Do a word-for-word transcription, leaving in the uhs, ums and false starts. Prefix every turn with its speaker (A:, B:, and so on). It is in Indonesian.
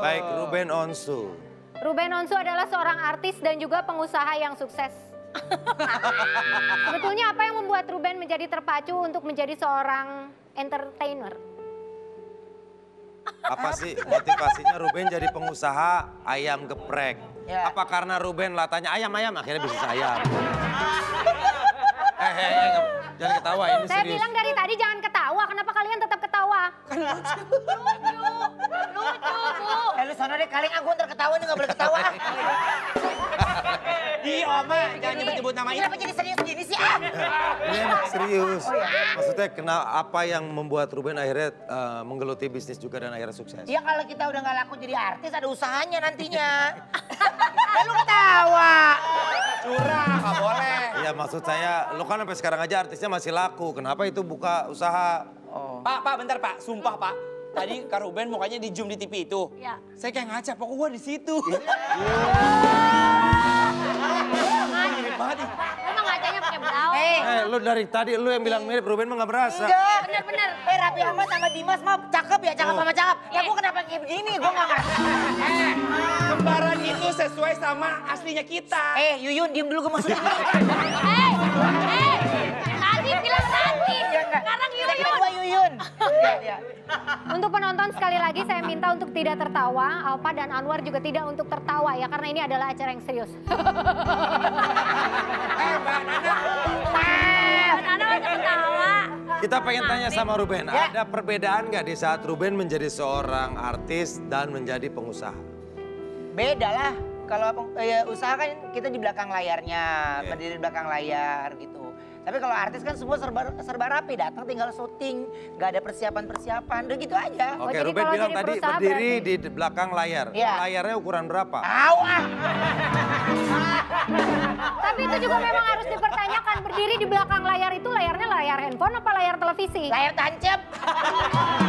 A: Baik, Ruben Onsu.
B: Ruben Onsu adalah seorang artis dan juga pengusaha yang sukses. Sebetulnya apa yang membuat Ruben menjadi terpacu untuk menjadi seorang entertainer?
A: Apa sih motivasinya Ruben jadi pengusaha ayam geprek?
C: Ya.
A: Apa karena Ruben lah tanya ayam-ayam akhirnya bisnis ayam? eh, eh, eh, jangan ketawa ini
B: Saya
A: serius.
B: bilang dari tadi jangan ketawa, kenapa kalian tetap ketawa?
C: Eh lu sana deh, kali aku ntar ketawa nih, gak boleh ketawa.
D: Iya Oma, jangan nyebut-nyebut nama itu.
C: Kenapa jadi serius gini sih? Ah?
A: Ini enak serius. Maksudnya kenapa apa yang membuat Ruben akhirnya uh, menggeluti bisnis juga dan akhirnya sukses?
C: Ya kalau kita udah gak laku jadi artis, ada usahanya nantinya. Eh lu ketawa.
D: Curang, gak boleh.
A: Iya maksud saya, lo kan sampai sekarang aja artisnya masih laku. Kenapa itu buka usaha?
C: Oh.
D: Pak, Pak, bentar Pak. Sumpah Pak. Tadi Kak Ruben mukanya di zoom di T V itu.
B: Iya.
D: Saya kayak ngaca, pokok gua di situ. Mirip banget nih.
B: Emang ngacanya pakai blau?
C: Eh,
A: Eh lu dari tadi lu yang bilang mirip, Ruben mah gak berasa.
C: enggak.
B: Bener-bener.
C: Eh Raffi Ahmad sama Dimas mah cakep ya, cakep
A: Oh.
C: sama cakep. Ya gua kenapa kayak begini, gua gak ngerti.
D: Eh, kembaran itu sesuai sama aslinya kita.
C: Eh Yuyun, diem dulu gue maksudnya.
B: Hei, hei, tadi bilang tadi, sekarang
C: Kita
B: Yuyun.
C: gua Yuyun. Iya, iya.
B: Untuk penonton sekali lagi saya minta untuk tidak tertawa, Alpa dan Anwar juga tidak untuk tertawa ya, karena ini adalah acara yang serius.
D: Eh, Mbak Nana.
B: Nana masih ketawa.
A: Kita pengen tanya sama Ruben,
C: Ya.
A: ada perbedaan nggak di saat Ruben menjadi seorang artis dan menjadi pengusaha?
C: Beda lah. Kalau peng- eh, usaha kan kita di belakang layarnya,
A: Iya.
C: berdiri di belakang layar gitu. Tapi kalau artis kan semua serba, serba rapi, datang tinggal syuting, nggak ada persiapan-persiapan, udah gitu aja.
B: Oh,
A: Oke,
B: jadi
A: Ruben
B: kalau
A: bilang
B: jadi
A: tadi
B: perusahaan
A: berdiri
B: berarti-
A: di belakang layar.
C: Iya.
A: Layarnya ukuran berapa?
C: Tahu ah.
B: Tapi itu juga memang harus dipertanyakan, berdiri di belakang layar itu layarnya layar handphone apa layar televisi?
C: Layar tancap.